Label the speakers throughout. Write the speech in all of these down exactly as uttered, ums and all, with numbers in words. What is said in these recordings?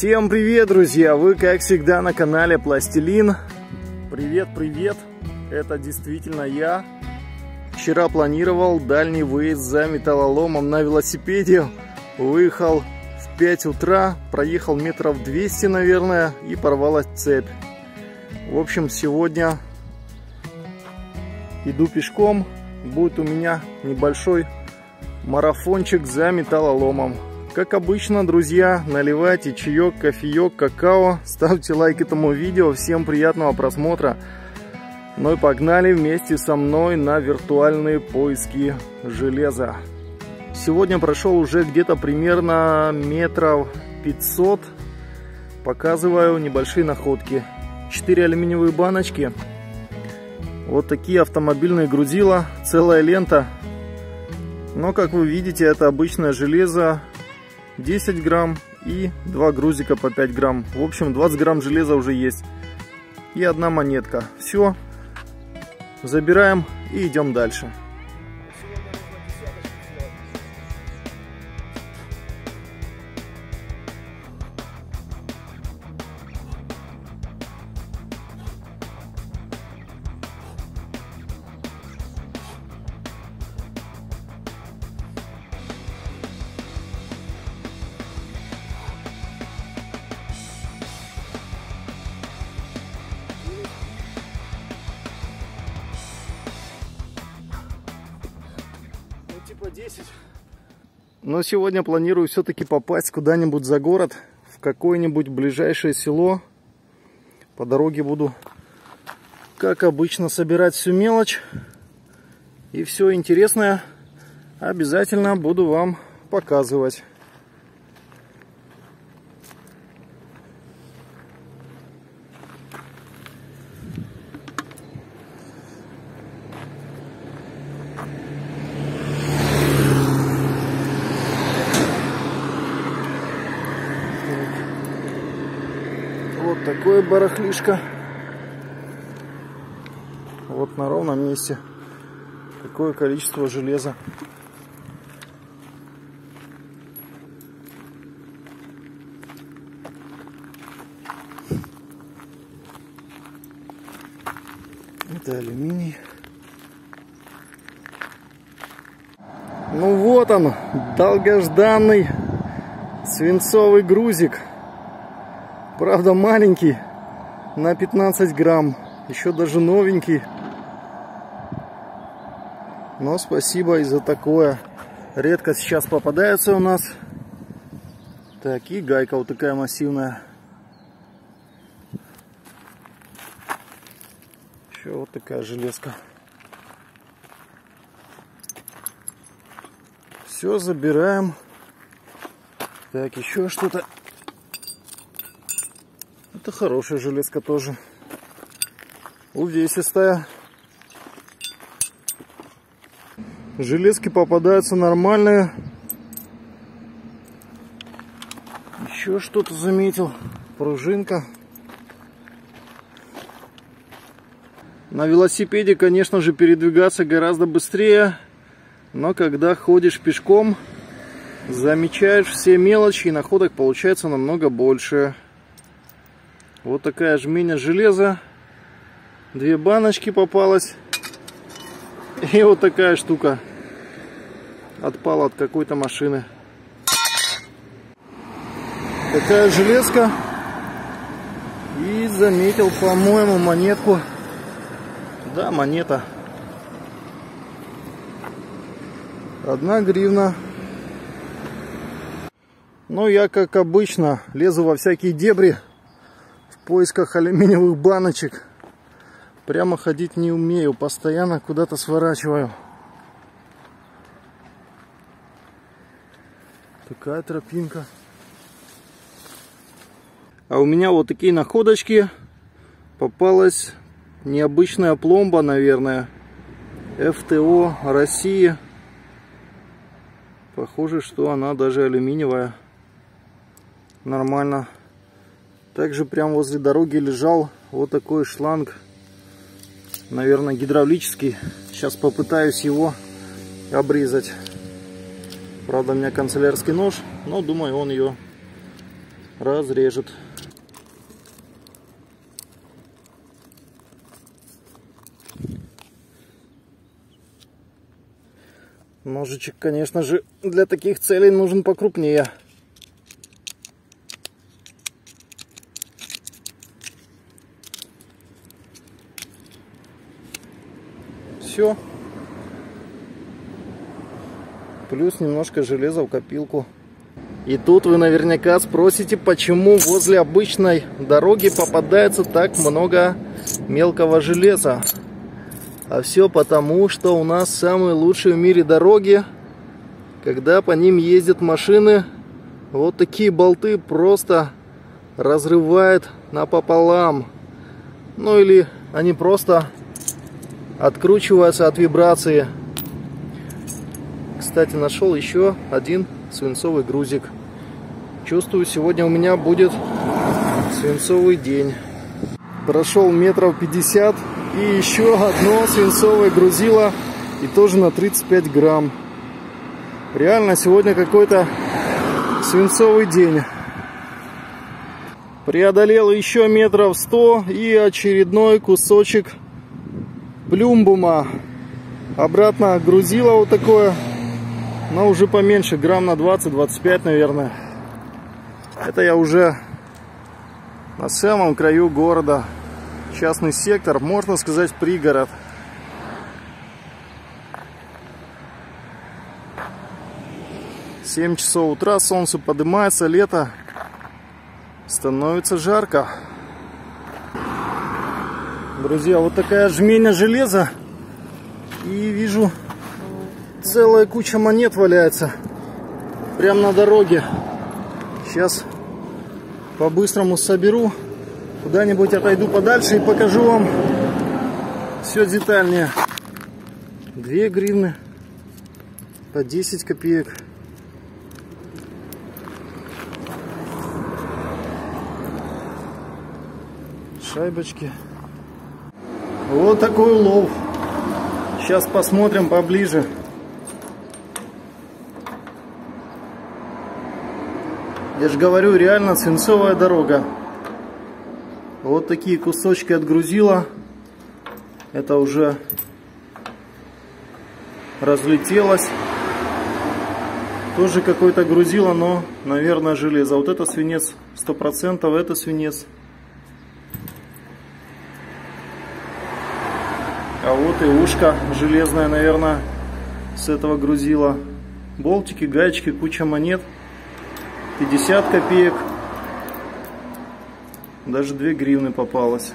Speaker 1: Всем привет, друзья! Вы, как всегда, на канале Пластилин. Привет, привет! Это действительно я. Вчера планировал дальний выезд за металлоломом на велосипеде. Выехал в пять утра, проехал метров двести, наверное, и порвалась цепь. В общем, сегодня иду пешком. Будет у меня небольшой марафончик за металлоломом. Как обычно, друзья, наливайте чаек, кофеек, какао, ставьте лайк этому видео. Всем приятного просмотра. Ну и погнали вместе со мной на виртуальные поиски железа. Сегодня прошел уже где-то примерно метров пятьсот. Показываю небольшие находки. четыре алюминиевые баночки. Вот такие автомобильные грузила, целая лента. Но, как вы видите, это обычное железо. десять грамм и два грузика по пять грамм. В общем, двадцать грамм железа уже есть. И одна монетка. Все. Забираем и идем дальше. десять. Но сегодня планирую все-таки попасть куда-нибудь за город, в какое-нибудь ближайшее село. По дороге буду, как обычно, собирать всю мелочь. И все интересное обязательно буду вам показывать. Вот такое барахлишко. Вот на ровном месте такое количество железа. Это алюминий. Ну вот он, долгожданный свинцовый грузик. Правда, маленький, на пятнадцать грамм. Еще даже новенький. Но спасибо и за такое. Редко сейчас попадается у нас. Так, и гайка вот такая массивная. Еще вот такая железка. Все, забираем. Так, еще что-то. Это хорошая железка тоже. Увесистая. Железки попадаются нормальные. Еще что-то заметил. Пружинка. На велосипеде, конечно же, передвигаться гораздо быстрее. Но когда ходишь пешком, замечаешь все мелочи, и находок получается намного больше. Вот такая жменя железа. Две баночки попалось. И вот такая штука. Отпала от какой-то машины. Такая железка. И заметил, по-моему, монетку. Да, монета. Одна гривна. Ну, я, как обычно, лезу во всякие дебри. В поисках алюминиевых баночек. Прямо ходить не умею, постоянно куда-то сворачиваю. Такая тропинка. А у меня вот такие находочки. Попалась необычная пломба, наверное. эф тэ о России. Похоже, что она даже алюминиевая. Нормально. Также прямо возле дороги лежал вот такой шланг. Наверное, гидравлический. Сейчас попытаюсь его обрезать. Правда, у меня канцелярский нож, но думаю, он ее разрежет. Ножичек, конечно же, для таких целей нужен покрупнее. Все. Плюс немножко железа в копилку. И тут вы наверняка спросите, почему возле обычной дороги попадается так много мелкого железа. А все потому, что у нас самые лучшие в мире дороги, когда по ним ездят машины, вот такие болты просто разрывают напополам. Ну или они просто откручиваются от вибрации. Кстати, нашел еще один свинцовый грузик. Чувствую, сегодня у меня будет свинцовый день. Прошел метров пятьдесят. И еще одно свинцовое грузило. И тоже на тридцать пять грамм. Реально сегодня какой-то свинцовый день. Преодолел еще метров сто. И очередной кусочек плюмбума. Обратно грузило вот такое. Но уже поменьше. Грамм на двадцать двадцать пять, наверное. Это я уже на самом краю города. Частный сектор, можно сказать, пригород. семь часов утра, солнце поднимается, лето, становится жарко. Друзья, вот такая жменя железа. И вижу, целая куча монет валяется прямо на дороге. Сейчас по-быстрому соберу. Куда-нибудь отойду подальше и покажу вам все детальнее. Две гривны по десять копеек. Шайбочки. Вот такой улов. Сейчас посмотрим поближе. Я же говорю, реально свинцовая дорога. Вот такие кусочки отгрузила. Это уже разлетелось. Тоже какое-то грузило, но, наверное, железо. Вот это свинец сто процентов, это свинец. А вот и ушко железное, наверное, с этого грузила. Болтики, гаечки, куча монет. пятьдесят копеек. Даже две гривны попалось.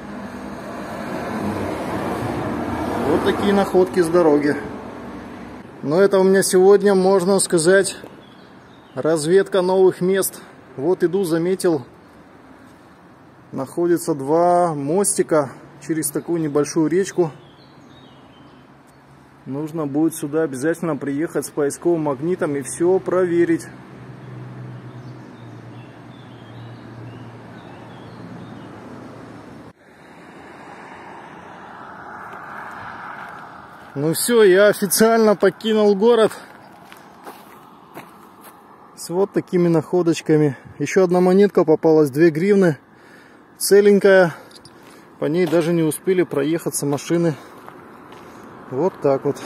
Speaker 1: Вот такие находки с дороги. Но это у меня сегодня, можно сказать, разведка новых мест. Вот иду, заметил, находится два мостика через такую небольшую речку. Нужно будет сюда обязательно приехать с поисковым магнитом и все проверить. Ну все, я официально покинул город с вот такими находочками. Еще одна монетка попалась, две гривны, целенькая. По ней даже не успели проехаться машины. Вот так вот.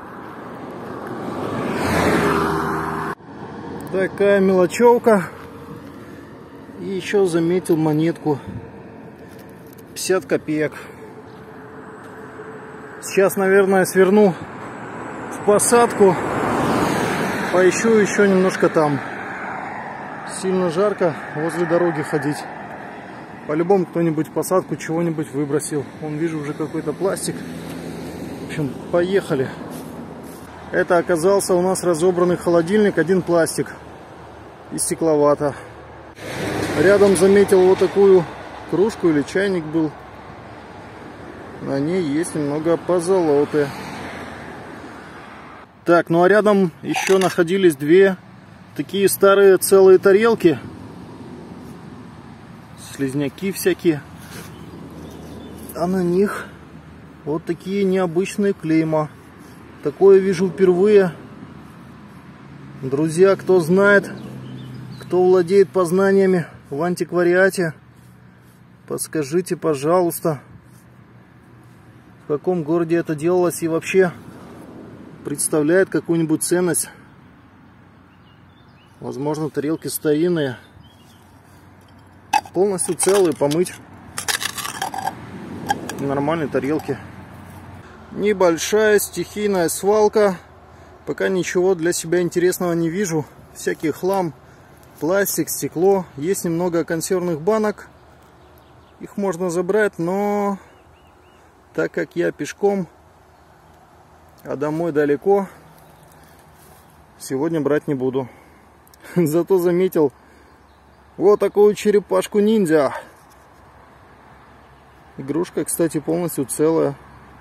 Speaker 1: Такая мелочевка. И еще заметил монетку пятьдесят копеек. Сейчас, наверное, сверну в посадку. Поищу еще немножко там. Сильно жарко возле дороги ходить. По-любому кто-нибудь в посадку чего-нибудь выбросил. Вон, вижу уже какой-то пластик. В общем, поехали. Это оказался у нас разобранный холодильник. Один пластик и стекловата. Рядом заметил вот такую кружку или чайник был. На ней есть немного позолоты. Так, ну а рядом еще находились две такие старые целые тарелки. Слизняки всякие. А на них вот такие необычные клейма. Такое вижу впервые. Друзья, кто знает, кто владеет познаниями в антиквариате. Подскажите, пожалуйста, в каком городе это делалось и вообще представляет какую-нибудь ценность. Возможно, тарелки старинные, полностью целые, помыть. Нормальные тарелки. Небольшая стихийная свалка. Пока ничего для себя интересного не вижу. Всякий хлам, пластик, стекло. Есть немного консервных банок. Их можно забрать, но так как я пешком, а домой далеко, сегодня брать не буду. Зато заметил вот такую черепашку-ниндзя. Игрушка, кстати, полностью целая.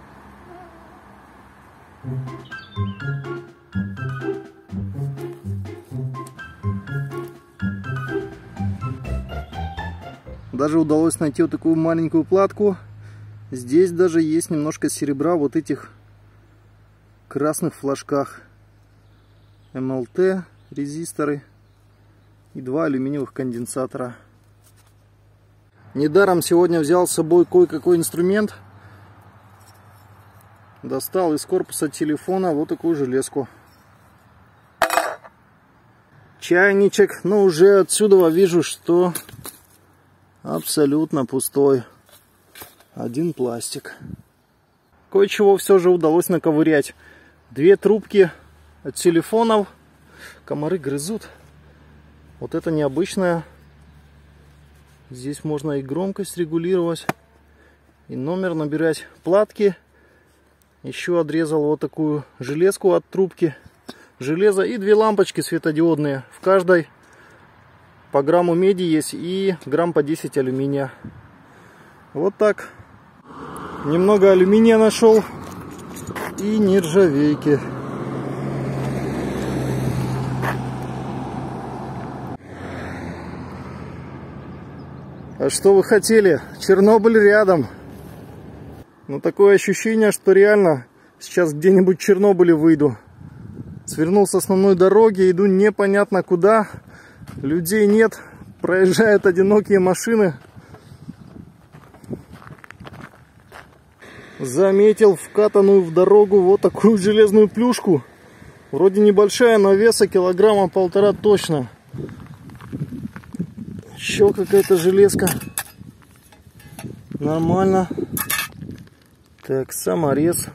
Speaker 1: Даже удалось найти вот такую маленькую платку. Здесь даже есть немножко серебра в вот этих красных флажках. эм эл тэ резисторы и два алюминиевых конденсатора. Недаром сегодня взял с собой кое-какой инструмент. Достал из корпуса телефона вот такую железку. Чайничек, но уже отсюда вижу, что абсолютно пустой. Один пластик. Кое-чего все же удалось наковырять. Две трубки от телефонов. Комары грызут. Вот это необычное. Здесь можно и громкость регулировать, и номер набирать. Платки. Еще отрезал вот такую железку от трубки. Железо и две лампочки светодиодные. В каждой по грамму меди есть и грамм по десять алюминия. Вот так. Немного алюминия нашел и нержавейки. А что вы хотели? Чернобыль рядом. Но такое ощущение, что реально сейчас где-нибудь в Чернобыле выйду. Свернул с основной дороги, иду непонятно куда. Людей нет, проезжают одинокие машины. Заметил вкатанную в дорогу вот такую железную плюшку. Вроде небольшая, но веса килограмма полтора точно. Еще какая-то железка. Нормально. Так, саморез.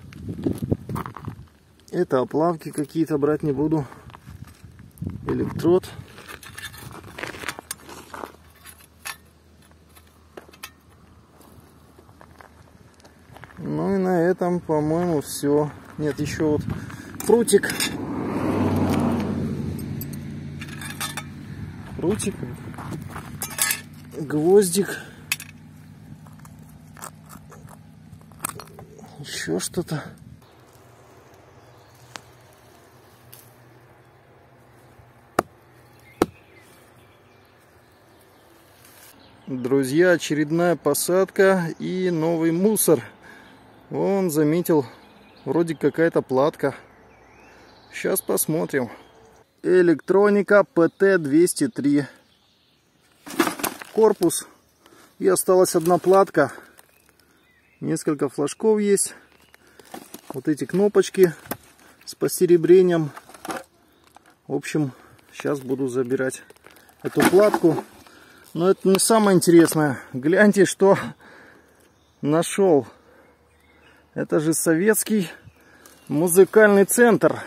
Speaker 1: Это оплавки какие-то, брать не буду. Электрод. Ну и на этом, по-моему, все. Нет, еще вот прутик. Прутик. Гвоздик. Еще что-то. Друзья, очередная посадка и новый мусор. Вон, заметил, вроде какая-то платка. Сейчас посмотрим. Электроника пэ тэ двести три. Корпус. И осталась одна платка. Несколько флажков есть. Вот эти кнопочки с посеребрением. В общем, сейчас буду забирать эту платку. Но это не самое интересное. Гляньте, что нашел. Это же советский музыкальный центр.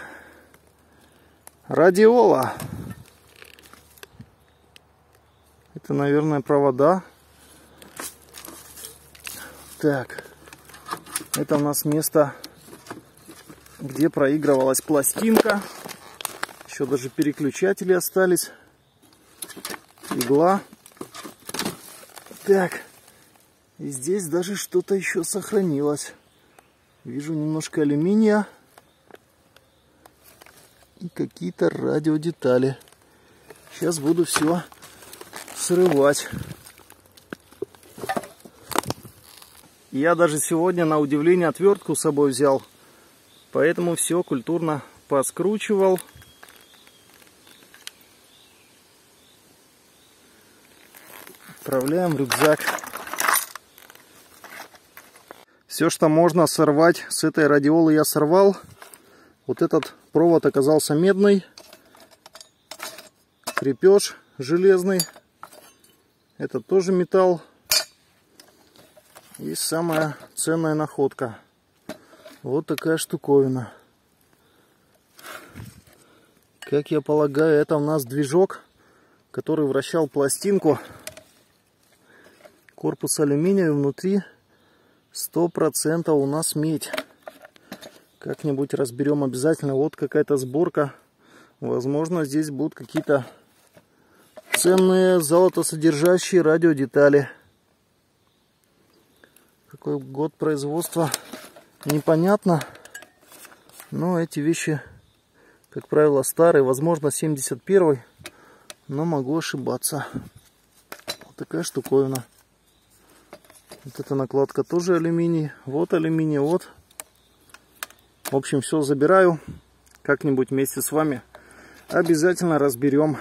Speaker 1: Радиола. Это, наверное, провода. Так. Это у нас место, где проигрывалась пластинка. Еще даже переключатели остались. Игла. Так. И здесь даже что-то еще сохранилось. Вижу немножко алюминия. И какие-то радиодетали. Сейчас буду все срывать. Я даже сегодня, на удивление, отвертку с собой взял. Поэтому все культурно поскручивал. вставляем в рюкзак. Все, что можно сорвать с этой радиолы, я сорвал. Вот этот провод оказался медный. Крепеж железный. Это тоже металл. И самая ценная находка. Вот такая штуковина. Как я полагаю, это у нас движок, который вращал пластинку. Корпус алюминиевый, внутри сто процентов у нас медь. Как-нибудь разберем обязательно. Вот какая-то сборка. Возможно, здесь будут какие-то ценные золотосодержащие радиодетали. Какой год производства, непонятно. Но эти вещи, как правило, старые. Возможно, семьдесят первый. Но могу ошибаться. Вот такая штуковина. Вот эта накладка тоже алюминий. Вот алюминий, вот. В общем, все забираю. Как-нибудь вместе с вами обязательно разберем.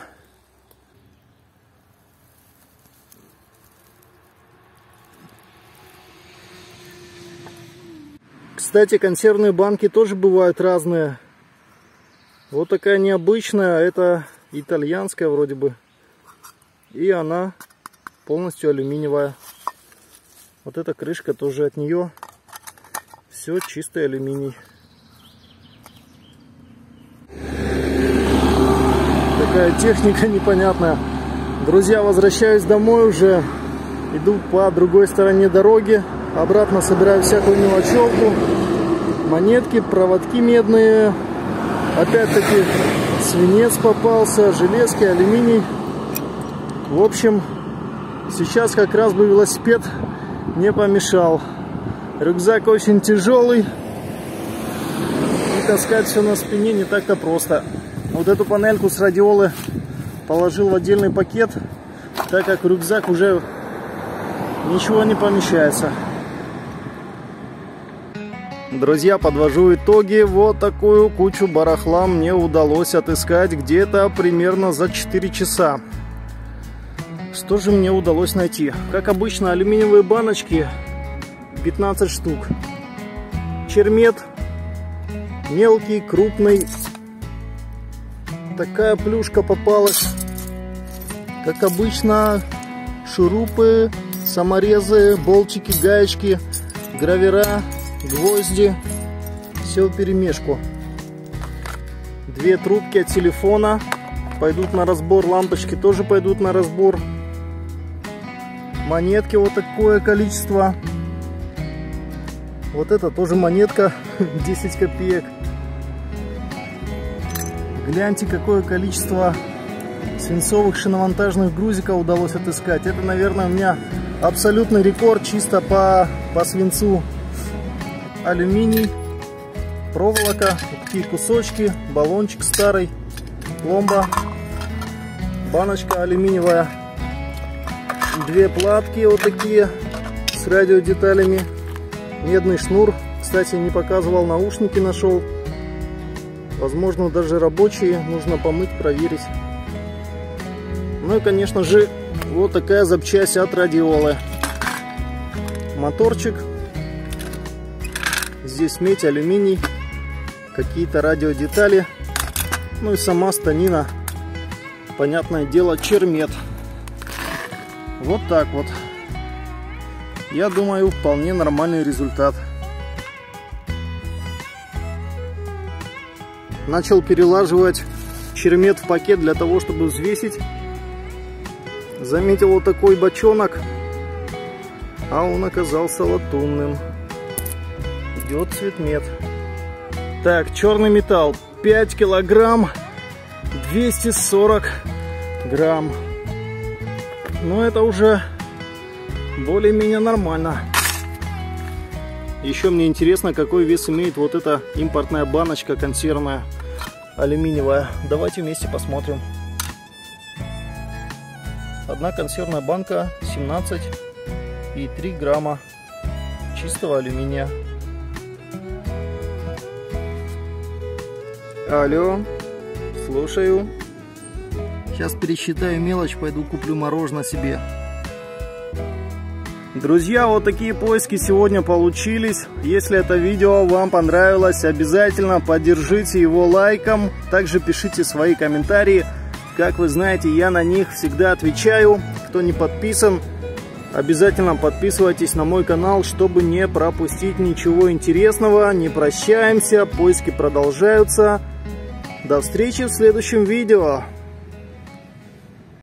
Speaker 1: Кстати, консервные банки тоже бывают разные. Вот такая необычная. Это итальянская вроде бы. И она полностью алюминиевая. Вот эта крышка тоже от нее. Все чистый алюминий. Такая техника непонятная. Друзья, возвращаюсь домой уже. Иду по другой стороне дороги. Обратно собираю всякую мелочевку. Монетки, проводки медные. Опять-таки свинец попался, железки, алюминий. В общем, сейчас как раз бы велосипед не помешал. Рюкзак очень тяжелый. И таскать все на спине не так-то просто. Вот эту панельку с радиолы положил в отдельный пакет, так как в рюкзак уже ничего не помещается. Друзья, подвожу итоги. Вот такую кучу барахла мне удалось отыскать где-то примерно за четыре часа. Что же мне удалось найти? Как обычно, алюминиевые баночки пятнадцать штук. Чермет мелкий, крупный. Такая плюшка попалась. Как обычно, шурупы, саморезы, болтики, гаечки, гравера, гвозди. Все вперемешку. Две трубки от телефона пойдут на разбор. Лампочки тоже пойдут на разбор. Монетки вот такое количество. Вот это тоже монетка десять копеек. Гляньте, какое количество свинцовых шиномонтажных грузиков удалось отыскать. Это, наверное, у меня абсолютный рекорд чисто по, по свинцу. Алюминий, проволока, вот такие кусочки, баллончик старый, пломба, баночка алюминиевая, две платки вот такие с радиодеталями, медный шнур. Кстати, не показывал, наушники нашел. Возможно, даже рабочие. Нужно помыть, проверить. Ну и, конечно же, вот такая запчасть от радиолы. Моторчик. Здесь медь, алюминий. Какие-то радиодетали. Ну и сама станина. Понятное дело, чермет. Вот так вот. Я думаю, вполне нормальный результат. Начал перелаживать чермет в пакет для того, чтобы взвесить. Заметил вот такой бочонок, а он оказался латунным. Идет цветмет. Так, черный металл пять килограмм, двести сорок грамм. Но это уже более-менее нормально. Еще мне интересно, какой вес имеет вот эта импортная баночка консервная алюминиевая. Давайте вместе посмотрим. Одна консервная банка семнадцать и три грамма чистого алюминия. Алло, слушаю. Сейчас пересчитаю мелочь, пойду куплю мороженое себе. Друзья, вот такие поиски сегодня получились. Если это видео вам понравилось, обязательно поддержите его лайком. Также пишите свои комментарии. Как вы знаете, я на них всегда отвечаю. Кто не подписан, обязательно подписывайтесь на мой канал, чтобы не пропустить ничего интересного. Не прощаемся, поиски продолжаются. До встречи в следующем видео.